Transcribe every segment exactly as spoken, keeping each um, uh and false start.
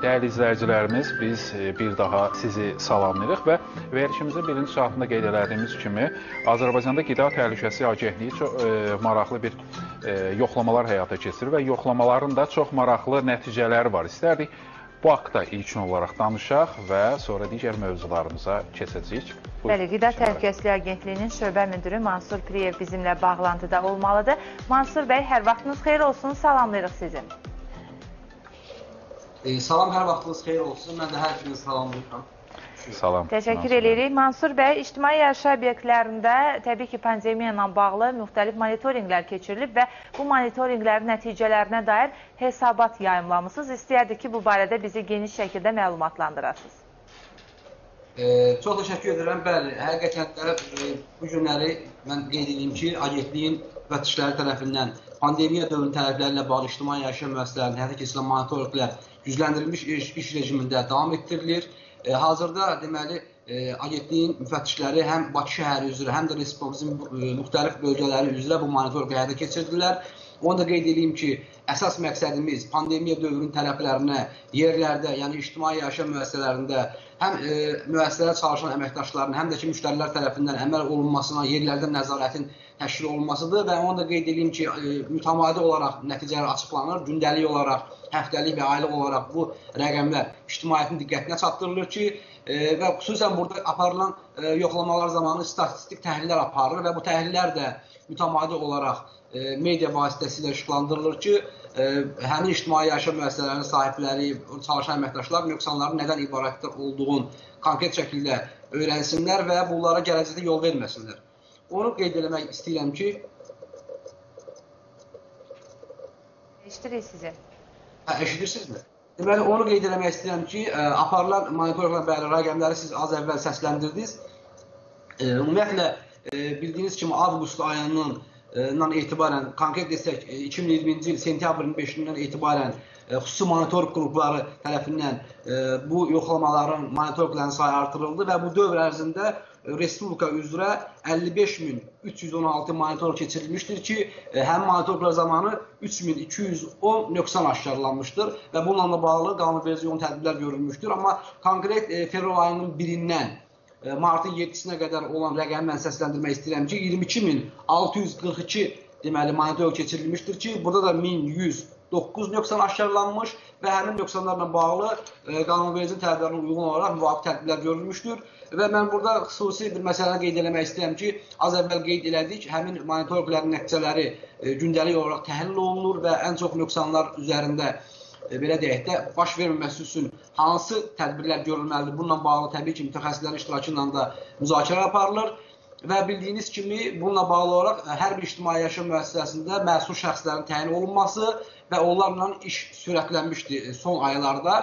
Dəyərli izləyicilərimiz, biz bir daha sizi salamlayırıq və verilişimizin birinci saatında qeyd elədiyimiz kimi Azərbaycanda Qida Təhlükəsizliyi Agentliyi çox e, maraqlı bir e, yoxlamalar həyata keçirir və yoxlamaların da çox maraqlı nəticələri var. İstərdik bu haqda ilkin olaraq danışaq və sonra digər mövzularımıza keçəcəyik. Bəli, Qida Təhlükəsizliyi Agentliyinin şöbə müdürü Mansur Piriyev bizimlə bağlantıda olmalıdır. Mansur bəy, hər vaxtınız xeyir olsun, salamlayırıq sizi. E, salam, hər vaxtınız xeyir olsun. Mən də hər birinizi salamlayıram. Salam. Təşəkkür edirik. Mansur bəy, ictimai yaşayış obyektlərində təbii ki, pandemiya ilə bağlı müxtəlif monitorinqlər keçirilib və bu monitorinqlərin nəticələrinə dair hesabat yayımlamışsınız. İstəyərdik ki, bu barədə bizi geniş şəkildə məlumatlandırasınız. E, çox təşəkkür edirəm. Bəli, həqiqətən də e, bu günləri mən qeyd edeyim ki, agentliyin müfəttişləri tərəfindən pandemiya dövrü tələblərlə bağlı ictimai yaşayış müəssisələrinin həyata keçirilən monitorinqlər gücləndirilmiş iş, iş rejimində davam etdirilir. E, hazırda deməli e, agentliyin müfəttişləri həm Bakı şəhəri üzrə, həm də respublikamızın e, müxtəlif bölgələri üzrə bu monitorinqi həyata keçirdilər. Onu da qeyd edeyim ki, əsas məqsədimiz pandemiya dövrünün tələblərinə yerlərdə, yəni ictimai yaşayış müəssisələrində həm e, müəssisələrdə çalışan əməkdaşların, həm də ki, müştərilər tərəfindən əməl olunmasına, yerlərdə nəzarətin təşkil olunmasıdır və onu da qeyd edeyim ki, e, mütəmadi olaraq nəticələr açıqlanır, gündəlik olaraq, həftəlik və aylıq olaraq bu rəqəmlər ictimaiyyətin diqqətinə çatdırılır ki, e, və xüsusən burada aparılan e, yoxlamalar zamanı statistik təhlillər aparılır və bu təhlillər də mütəmadi olaraq e, media vasitəsilə işıqlandırılır ki, e, həmin ictimai yaşayış müəssisələrinin sahibləri, çalışan əməkdaşlar nöqsanların nədən ibarətdir olduğunu konkret şəkildə öyrənsinlər və bunlara gələcəkdə yol verməsinlər. Onu qeyd eləmək istəyirəm ki... Eşidirik sizi. Hə, eşidirsinizmi? Deməli, onu qeyd eləmək istəyirəm ki, ə, aparılan monitorinqlə bəli rəqəmləri siz az əvvəl səsləndirdiniz. E, ümumiyyətlə, e, bildiyiniz kimi avqust ayının dan etibarən, konkret desək, iki min iyirminci il sentyabrın beşindən etibarən e, xüsusi monitorinq qrupları tərəfindən e, bu yoxlamaların, monitorinqlərin sayı artırıldı və bu dövr ərzində Respublika üzrə əlli beş min üç yüz on altı monitorinq keçirilmişdir ki, e, həmin monitorinqlər zamanı üç min iki yüz on nöqsan aşkarlanmışdır və bununla bağlı qanunverici yol tədbirlər görülmüşdür. Amma konkret e, fevral ayının birindən martın yeddisinə qədər olan rəqəmi mən səsləndirmək istəyirəm ki, iyirmi iki min altı yüz qırx iki deməli monitorinq keçirilmişdir ki, burada da min yüz doqquz nöqsan aşkarlanmış və həmin nöqsanlarla bağlı e, qanunverici tədbirlərinə uyğun olaraq müvafiq tədbirlər görülmüşdür. Və mən burada xüsusi bir məsələni qeyd eləmək istəyirəm ki, az əvvəl qeyd elədik, həmin monitorinqlərin nəticələri e, gündəlik olaraq təhlil olunur və ən çox nöqsanlar üzərində e, belə deyək də baş verməməsi üçün hansı tədbirlər görülməlidir? Bununla bağlı təbii ki, mütəxəssislərin iştirakı ilə də müzakirə aparılır və bildiyiniz kimi bununla bağlı olaraq hər bir ictimai yaşayış müəssisəsində məsul şəxslərin təyin olunması və onlarla iş sürətlənmişdir son aylarda.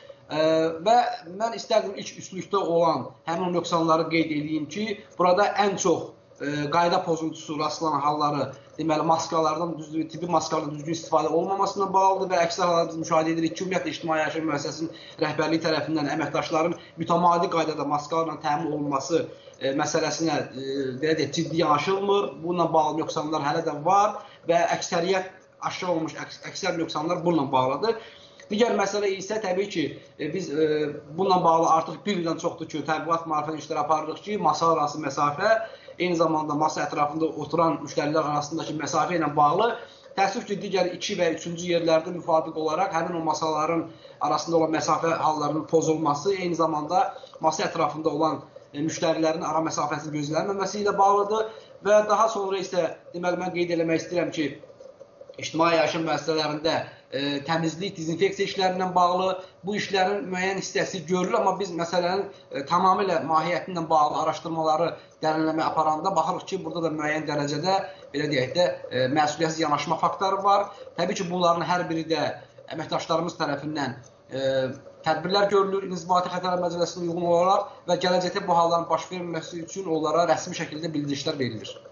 Və mən istərdim ilk üslükdə olan həmin nöqsanları qeyd edeyim ki, burada ən çox qayda pozuntusu rastlanan halları, deməli, maskalardan, düzgün, tibbi maskalardan düzgün istifadə olmamasına bağlıdır və əksər hallarda biz müşahidə edirik ki, ümumiyyətlə ictimai yaşayış müəssisəsinin rəhbərliyi tərəfindən əməkdaşların mütəmadi qaydada maskalarla təmin olunması e, məsələsinə e, belə deyək, ciddi yanaşılmır. Bununla bağlı nöqsanlar hələ də var və əksəriyyət aşağı olmuş əks əksər nöqsanlar bununla bağlıdır. Digər məsələ isə təbii ki, e, biz e, bununla bağlı artıq bir ildən çoxdur ki, təbliğat marifət işləri aparırıq ki, masa arası məsafə, eyni zamanda masa ətrafında oturan müştərilər arasındakı məsafə ilə bağlı təəssüf ki, digər iki və üçüncü yerlərdə müvafiq olaraq həmin o masaların arasında olan məsafə hallarının pozulması, eyni zamanda masa ətrafında olan e, müştərilərin ara məsafəsinin gözlənməməsi ilə bağlıdır və daha sonra isə deməli mən qeyd eləmək istəyirəm ki, ictimai yaşayış müəssisələrində e, təmizlik, dezinfeksiya işlərindən bağlı bu işlərin müəyyən hissəsi görülür, amma biz məsələnin e, tamamilə mahiyyətinlə bağlı araşdırmaları dərinləmə aparanda baxırıq ki, burada da müəyyən dərəcədə belə deyək də e, məsuliyyətsiz yanaşma faktoru var. Təbii ki, bunların hər biri də əməkdaşlarımız tərəfindən e, tədbirlər görülür, İnzibati Xətalar Məcəlləsinə uyğun olaraq və gələcəkdə bu halların baş verməməsi üçün onlara rəsmi şəkildə bildirişlər verilir.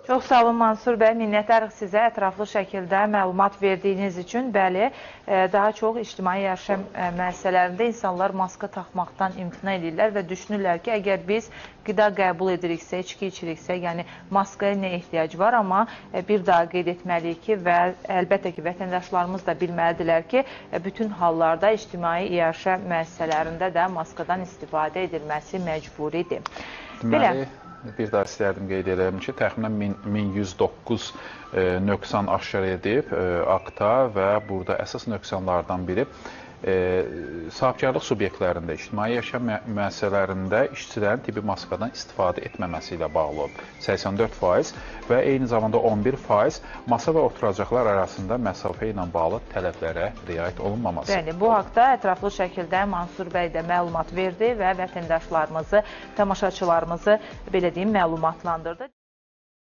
Çox sağ olun Mansur bəy, minnətdarıq sizə ətraflı şəkildə məlumat verdiyiniz üçün. Bəli, daha çox ictimai yaşam müəssisələrində insanlar maska taxmaqdan imtina edirlər və düşünürlər ki, əgər biz qida qəbul ediriksə, içki içiriksə, yəni maskaya nə ehtiyac var, amma bir daha qeyd etməliyik ki, və əlbəttə ki, vətəndaşlarımız da bilməlidirlər ki, bütün hallarda ictimai yaşam müəssisələrində də maskadan istifadə edilməsi məcburidir. Deməli, bir daha istərdim qeyd edelim ki, təxminən min yüz doqquz nöqsan aşkar edib akta və burada əsas nöqsanlardan biri sahibkarlıq subyektlərində, ictimai yaşam müəssisələrində işçilərin tibbi maskadan istifadə etməməsi ilə bağlı olub səksən dörd faiz və eyni zamanda on bir faiz masa və oturacaqlar arasında məsafə ilə bağlı tələblərə riayət olunmaması. Bəli, bu haqda ətraflı şəkildə Mansur bəy də məlumat verdi və vətəndaşlarımızı, tamaşaçılarımızı belə deyim, məlumatlandırdı.